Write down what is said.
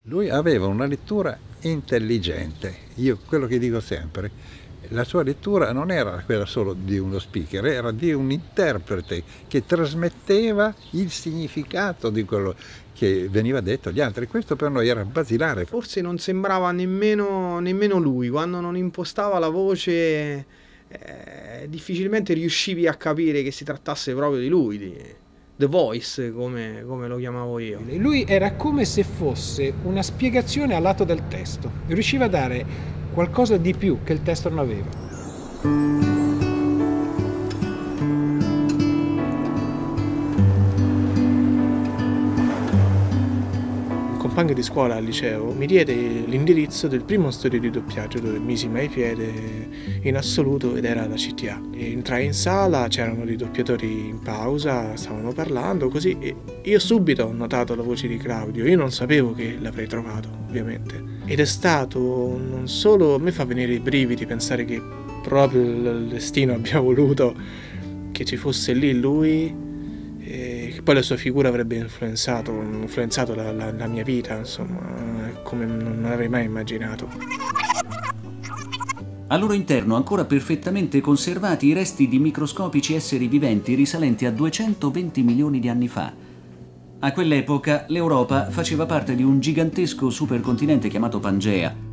Lui aveva una lettura intelligente, io quello che dico sempre, la sua lettura non era quella solo di uno speaker, era di un interprete che trasmetteva il significato di quello che veniva detto agli altri. Questo per noi era basilare. Forse non sembrava nemmeno lui, quando non impostava la voce difficilmente riuscivi a capire che si trattasse proprio di lui, di The Voice come lo chiamavo io. Lui era come se fosse una spiegazione al lato del testo, riusciva a dare qualcosa di più che il testo non aveva. Un compagno di scuola al liceo mi diede l'indirizzo del primo studio di doppiaggio dove misi mai piede in assoluto ed era la CTA. Entrai in sala, c'erano dei doppiatori in pausa, stavano parlando così e io subito ho notato la voce di Claudio, io non sapevo che l'avrei trovato ovviamente. Ed è stato non solo, a me fa venire i brividi pensare che proprio il destino abbia voluto che ci fosse lì lui, che poi la sua figura avrebbe influenzato la mia vita, insomma, come non avrei mai immaginato. Al loro interno ancora perfettamente conservati i resti di microscopici esseri viventi risalenti a 220 milioni di anni fa. A quell'epoca l'Europa faceva parte di un gigantesco supercontinente chiamato Pangea,